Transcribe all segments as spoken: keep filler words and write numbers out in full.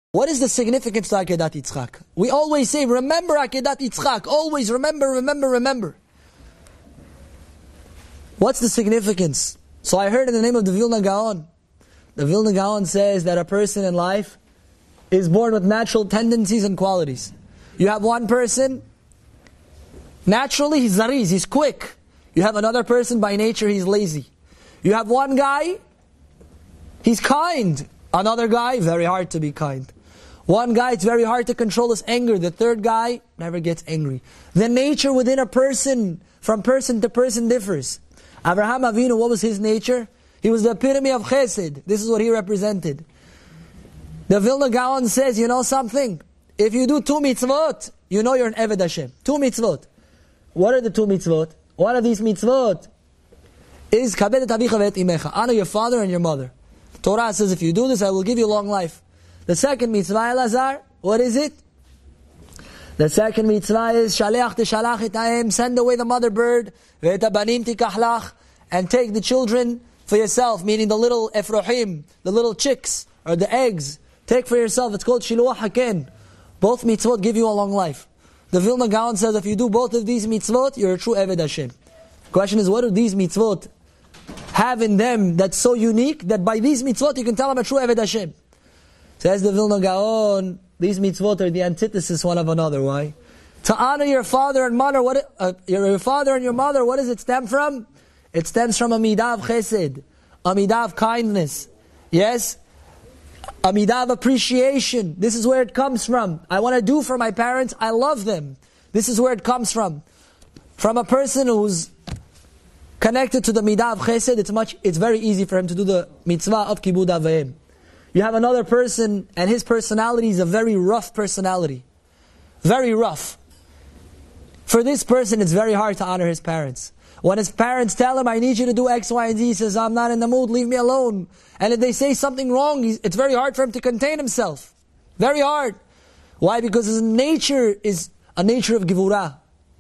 What is the significance to Akedat Yitzchak? We always say, remember Akedat Yitzchak. Always remember, remember, remember. What's the significance? So I heard in the name of the Vilna Gaon. The Vilna Gaon says that a person in life is born with natural tendencies and qualities. You have one person, naturally he's zariz, he's quick. You have another person, by nature he's lazy. You have one guy, he's kind. Another guy, very hard to be kind. One guy, it's very hard to control his anger. The third guy never gets angry. The nature within a person, from person to person, differs. Abraham Avinu, what was his nature? He was the epitome of chesed. This is what he represented. The Vilna Gaon says, you know something? If you do two mitzvot, you know you're an Eved Hashem. Two mitzvot. What are the two mitzvot? One of these mitzvot is kabed et avicha ve'et imecha. Honor your father and your mother. Torah says, if you do this, I will give you long life. The second mitzvah, Elazar, what is it? The second mitzvah is shaleach teshalach et ha'em, send away the mother bird, ve'et abanim tikahlach, and take the children for yourself, meaning the little efrohim, the little chicks, or the eggs. Take for yourself. It's called shiluah haken. Both mitzvot give you a long life. The Vilna Gaon says, if you do both of these mitzvot, you're a true Eved Hashem. The question is, what do these mitzvot have in them that's so unique that by these mitzvot you can tell I'm a true Eved Hashem? Says the Vilna Gaon, these mitzvot are the antithesis one of another. Why? To honor your father and mother, what uh, your father and your mother, what does it stem from? It stems from a midah of chesed, a midah of kindness. Yes? A midah of appreciation. This is where it comes from. I want to do for my parents, I love them. This is where it comes from. From a person who's connected to the midah of chesed, it's much, it's very easy for him to do the mitzvah of kibud avayim. You have another person, and his personality is a very rough personality. Very rough. For this person, it's very hard to honor his parents. When his parents tell him, I need you to do X, Y, and Z, he says, I'm not in the mood, leave me alone. And if they say something wrong, it's very hard for him to contain himself. Very hard. Why? Because his nature is a nature of givurah.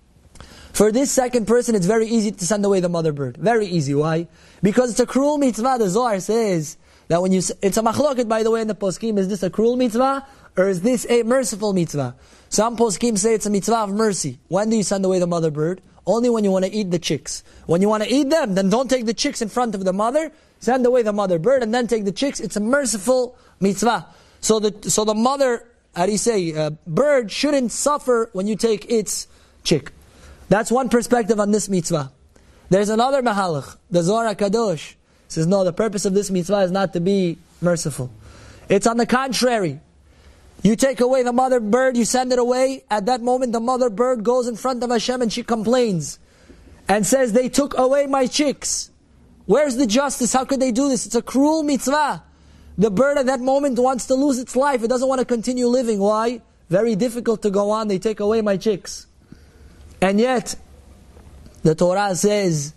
For this second person, it's very easy to send away the mother bird. Very easy. Why? Because it's a cruel mitzvah. The Zohar says that when you, it's a machloket, by the way, in the poskim, is this a cruel mitzvah or is this a merciful mitzvah? Some poskim say it's a mitzvah of mercy. When do you send away the mother bird? Only when you want to eat the chicks. When you want to eat them, then don't take the chicks in front of the mother. Send away the mother bird and then take the chicks. It's a merciful mitzvah. So the so the mother, how do you say, uh, bird shouldn't suffer when you take its chick. That's one perspective on this mitzvah. There's another mahalach. The Zohar HaKadosh says, no, the purpose of this mitzvah is not to be merciful. It's on the contrary. You take away the mother bird, you send it away. At that moment, the mother bird goes in front of Hashem and she complains and says, they took away my chicks. Where's the justice? How could they do this? It's a cruel mitzvah. The bird at that moment wants to lose its life. It doesn't want to continue living. Why? Very difficult to go on. They take away my chicks. And yet, the Torah says,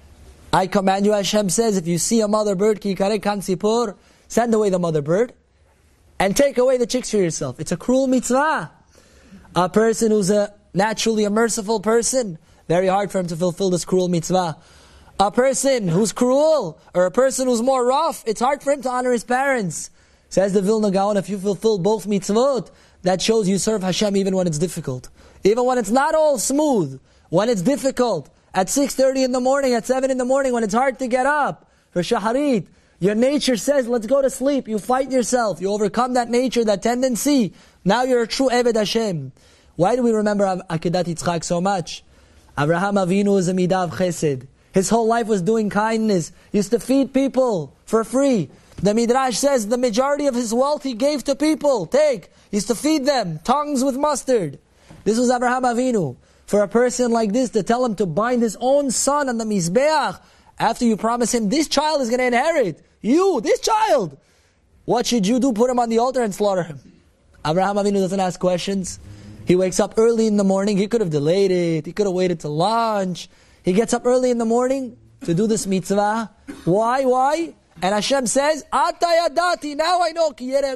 I command you, Hashem says, if you see a mother bird, ki kareh kan sipor, send away the mother bird. And take away the chicks for yourself. It's a cruel mitzvah. A person who's a naturally a merciful person, very hard for him to fulfill this cruel mitzvah. A person who's cruel, or a person who's more rough, it's hard for him to honor his parents. Says the Vilna Gaon, if you fulfill both mitzvot, that shows you serve Hashem even when it's difficult. Even when it's not all smooth, when it's difficult. At six thirty in the morning, at seven in the morning, when it's hard to get up, for shaharit, your nature says, let's go to sleep. You fight yourself. You overcome that nature, that tendency. Now you're a true Eved Hashem. Why do we remember Akedat Yitzchak so much? Abraham Avinu is a midah of chesed. His whole life was doing kindness. He used to feed people for free. The Midrash says the majority of his wealth he gave to people. Take. He used to feed them. Tongues with mustard. This was Abraham Avinu. For a person like this to tell him to bind his own son on the Mizbeach, after you promise him, this child is going to inherit. You, this child. What should you do? Put him on the altar and slaughter him. Abraham Avinu doesn't ask questions. He wakes up early in the morning. He could have delayed it. He could have waited till lunch. He gets up early in the morning to do this mitzvah. Why? Why? And Hashem says, Ata yadati, now I know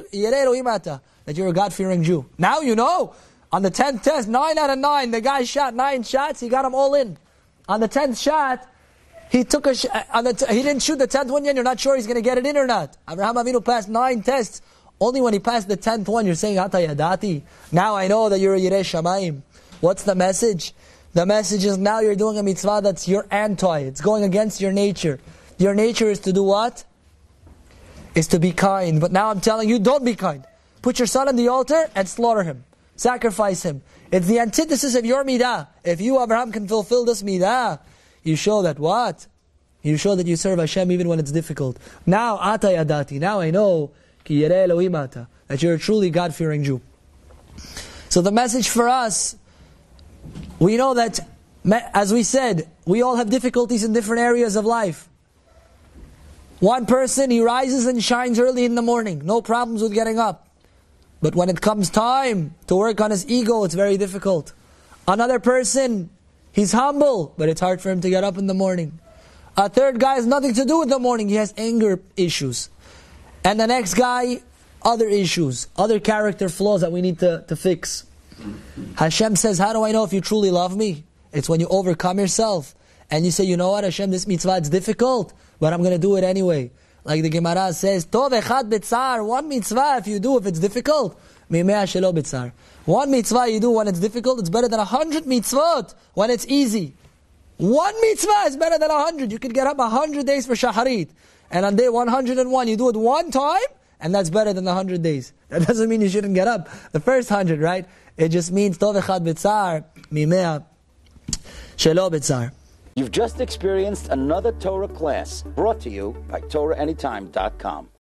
that you're a God-fearing Jew. Now you know. On the tenth test, nine out of nine, the guy shot nine shots, he got them all in. On the tenth shot, he took a sh- on the t- he didn't shoot the tenth one yet, you're not sure he's going to get it in or not. Abraham Avinu passed nine tests. Only when he passed the tenth one, you're saying, Ata Yadati. Now I know that you're a Yirei Shamayim. What's the message? The message is now you're doing a mitzvah that's your anti. It's going against your nature. Your nature is to do what? Is to be kind. But now I'm telling you, don't be kind. Put your son on the altar and slaughter him. Sacrifice him. It's the antithesis of your midah. If you, Abraham, can fulfill this midah, you show that what? You show that you serve Hashem even when it's difficult. Now, Ata Yadati. Now I know Ki Yirei Elohim Ata, that you're a truly God-fearing Jew. So the message for us, we know that, as we said, we all have difficulties in different areas of life. One person, he rises and shines early in the morning. No problems with getting up. But when it comes time to work on his ego, it's very difficult. Another person, he's humble, but it's hard for him to get up in the morning. A third guy has nothing to do with the morning. He has anger issues. And the next guy, other issues, other character flaws that we need to, to fix. Hashem says, how do I know if you truly love me? It's when you overcome yourself. And you say, you know what, Hashem, this mitzvah, it's difficult, but I'm going to do it anyway. Like the Gemara says, Tov echad b'tzar, one mitzvah if you do, if it's difficult, mimea shelo b'tzar. One mitzvah you do when it's difficult, it's better than a hundred mitzvot when it's easy. One mitzvah is better than a hundred. You could get up a hundred days for shaharit. And on day one hundred and one, you do it one time, and that's better than the hundred days. That doesn't mean you shouldn't get up the first hundred, right? It just means Tov echad b'tzar, mimea shelo b'tzar. You've just experienced another Torah class brought to you by Torah Anytime dot com.